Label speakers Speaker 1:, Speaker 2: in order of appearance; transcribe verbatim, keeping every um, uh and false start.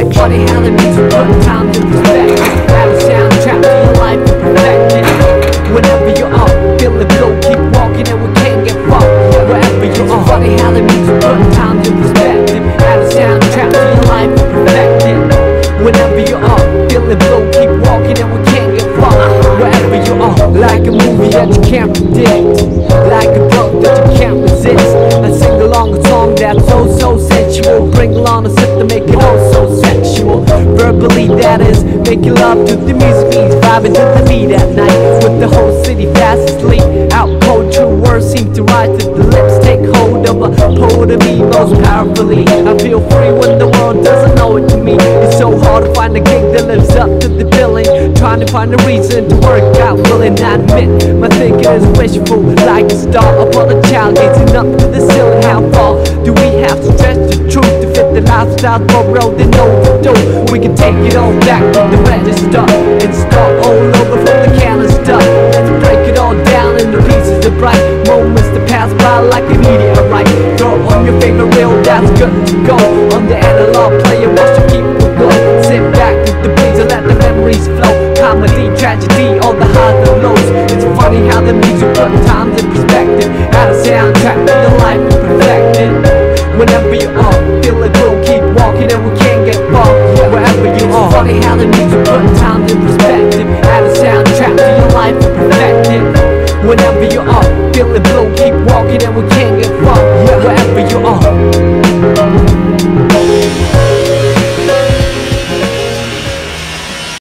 Speaker 1: funny how the music put time to perspective. Add a soundtrack to your life and perfect it. Whenever you're up, feel the flow, keep walking and we can't get far. Wherever you are, funny how the music put time to perspective. Add a soundtrack to your life and perfect it. Whenever you're up, feel the flow, keep walking and we can't get far. Wherever you are, like a movie that you can't predict, like a drug that you can't resist. I sing along a song that's so so sensual. Bring along a sip to make it all so sexual. Verbally that is, making love to the music beats, vibing to the beat at night. With the whole city fast asleep, out cold, true words seem to rise to the lips. Take hold of a poet of me most powerfully. I feel free when the world doesn't know it to me. It's so hard to find a gig that lives up to the billing. Trying to find a reason to work out, willing I admit my thinking is wishful, like a star upon a child gazing up to the ceiling. How far do we have to stretch the truth to fit the lifestyle for road and overdose? We can take it all back to the register and start all over from the canister. Let's break it all down into pieces of bright moments that pass by like a meteorite. Throw on your favorite reel, that's good to go. On the analog player, watch the people go. Sit back with the breeze and let the memories flow. Comedy, tragedy, all the highs and lows. It's funny how the music put times in perspective. Add a soundtrack to your life and perfect it. Whenever you are, feel it will keep walking and we can't get far. Wherever you are, funny how the music put times in perspective. Add a soundtrack to your life and perfect it. Whenever you are, feel it will keep walking and we can't